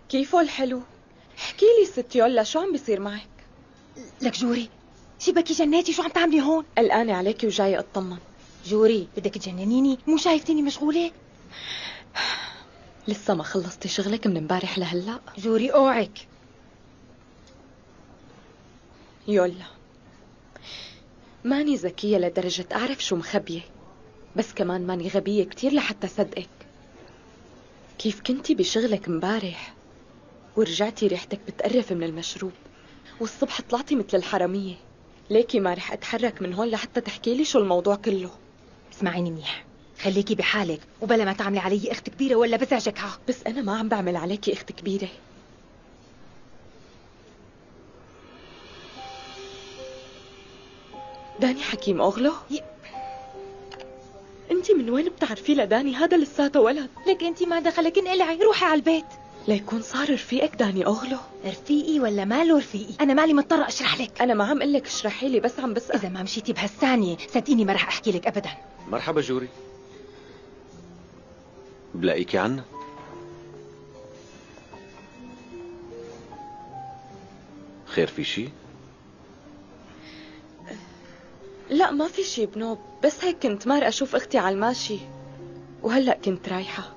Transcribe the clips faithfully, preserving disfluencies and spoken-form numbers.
كيفو الحلو؟ احكي لي ست يولا، شو عم بيصير معك؟ لك جوري، شبكي جناتي، شو عم تعملي هون؟ قلقانة عليكي وجاية اطمن. جوري بدك تجننيني؟ مو شايفتيني مشغولة؟ لسه ما خلصتي شغلك من امبارح لهلا؟ جوري اوعك. يولا، ماني ذكية لدرجة أعرف شو مخبية، بس كمان ماني غبية كتير لحتى صدقك. كيف كنتي بشغلك امبارح ورجعتي ريحتك بتقرف من المشروب، والصبح طلعتي مثل الحرامية. ليكي ما رح أتحرك من هون لحتى تحكي لي شو الموضوع كله. اسمعيني منيح، خليكي بحالك وبلا ما تعملي علي اخت كبيرة ولا بزعجك. ها بس أنا ما عم بعمل عليكي اخت كبيرة. داني حكيم أغلو؟ ي... انتي من وين بتعرفي لداني؟ هذا لساته ولد. لك انتي ما دخلك، انقلعي روحي على البيت. ليكون صار رفيقك داني أغلو؟ رفيقي ولا ماله رفيقي؟ انا مالي مضطرة اشرح لك. انا ما عم قلك اشرحي لي، بس عم بسأل. اذا ما مشيتي بهالثانية صدقيني ما رح احكي لك ابدا. مرحبا جوري، بلاقيكي عنا. خير في شي؟ لا ما في شي بنوب، بس هيك كنت مار اشوف اختي على الماشي وهلأ كنت رايحة.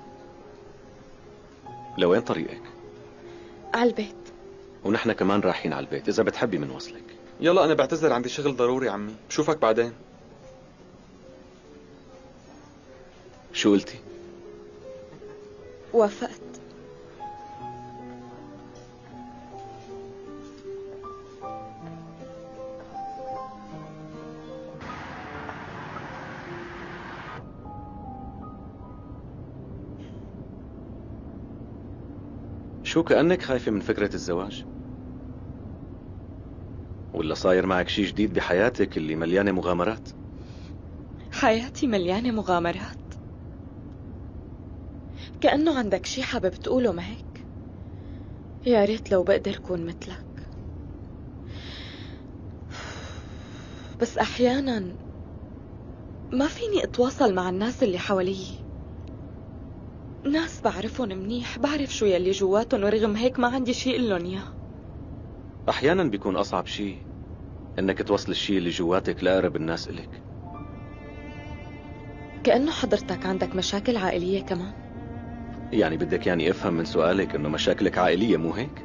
لوين طريقك؟ على البيت. ونحن كمان رايحين على البيت، إذا بتحبي منوصلك. يلا أنا بعتذر، عندي شغل ضروري عمي، بشوفك بعدين. شو قلتي؟ وافقت. شو كأنك خايفة من فكرة الزواج؟ ولا صاير معك شي جديد بحياتك اللي مليانة مغامرات؟ حياتي مليانة مغامرات؟ كأنه عندك شي حابب تقوله، ما هيك؟ يا ريت لو بقدر كون مثلك، بس أحيانا ما فيني أتواصل مع الناس اللي حوالي. ناس بعرفهم منيح، بعرف شو يلي جواتهم، ورغم هيك ما عندي شي إلن إياه. أحيانا بيكون أصعب شي إنك توصل الشي اللي جواتك لأقرب الناس إلك. كأنه حضرتك عندك مشاكل عائلية كمان. يعني بدك يعني أفهم من سؤالك إنه مشاكلك عائلية، مو هيك؟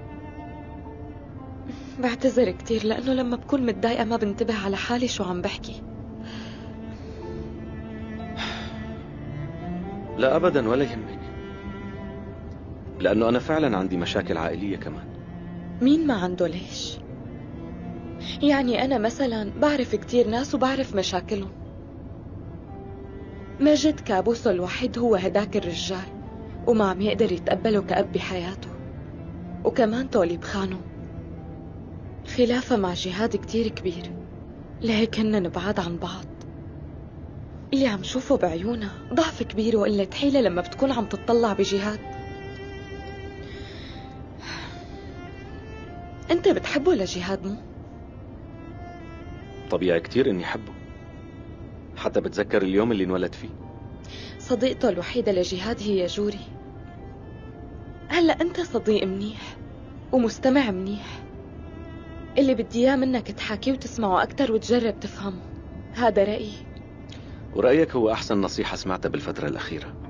بعتذر كتير، لأنه لما بكون متضايقة ما بنتبه على حالي شو عم بحكي. لا أبدا، ولا يهمك، لأنه أنا فعلا عندي مشاكل عائلية كمان. مين ما عنده؟ ليش؟ يعني أنا مثلا بعرف كتير ناس وبعرف مشاكلهم. ماجد كابوسه الوحيد هو هداك الرجال، وما عم يقدر يتقبله كأب بحياته، وكمان تولي بخانه. خلافة مع جهاد كتير كبير، لهيك هن بعاد عن بعض. اللي عم شوفه بعيونها ضعف كبير وقلة حيلة لما بتكون عم تطلع بجهاد. انت بتحبه لجهاد مو؟ طبيعي كتير إني حبه، حتى بتذكر اليوم اللي انولد فيه. صديقته الوحيدة لجهاد هي جوري. هلأ انت صديق منيح ومستمع منيح، اللي بدي اياه منك تحاكيه وتسمعه أكتر وتجرب تفهمه. هذا رأيي. ورأيك هو أحسن نصيحة سمعتها بالفترة الأخيرة.